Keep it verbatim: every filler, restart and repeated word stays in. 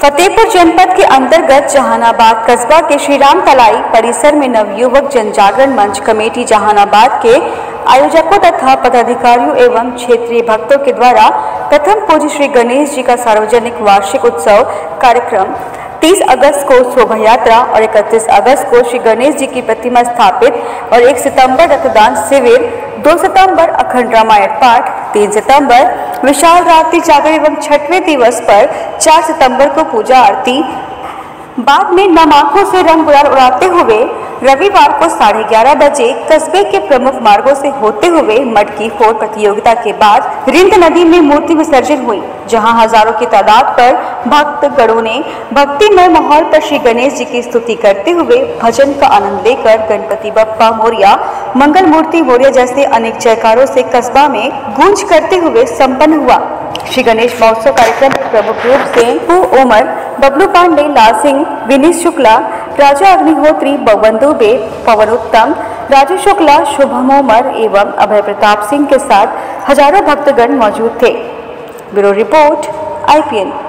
फतेहपुर जनपद के अंतर्गत जहानाबाद कस्बा के श्री राम तलाई परिसर में नवयुवक जनजागरण मंच कमेटी जहानाबाद के आयोजकों तथा पदाधिकारियों एवं क्षेत्रीय भक्तों के द्वारा प्रथम पूज्य श्री गणेश जी का सार्वजनिक वार्षिक उत्सव कार्यक्रम तीस अगस्त को शोभा यात्रा और इकतीस अगस्त को श्री गणेश जी की प्रतिमा स्थापित और एक सितंबर रक्तदान शिविर, दो सितंबर अखंड रामायण पाठ, तीन सितंबर विशाल रात्रि जागरण एवं छठवें दिवस पर चार सितंबर को पूजा आरती, बाद में नम आंखों से रंग गुलाल उड़ाते हुए रविवार को साढ़े ग्यारह बजे कस्बे के प्रमुख मार्गों से होते हुए मटकी फोड़ प्रतियोगिता के बाद रिंद नदी में मूर्ति विसर्जन हुई, जहां हजारों की तादाद पर भक्तगणों ने भक्तिमय माहौल पर श्री गणेश जी की स्तुति करते हुए भजन का आनंद लेकर गणपति बप्पा मोरिया, मंगल मूर्ति मोरिया जैसे अनेक जयकारों से कस्बा में गूंज करते हुए संपन्न हुआ। श्री गणेश महोत्सव कार्यक्रम में प्रमुख रूप से पू उमर, बबलू पांडे, लाल सिंह, विनीत शुक्ला, राजा अग्निहोत्री, बबन दुबे, पवन उत्तम, राजू शुक्ला, शुभम उमर एवं अभय प्रताप सिंह के साथ हजारों भक्तगण मौजूद थे। Bureau report I P N.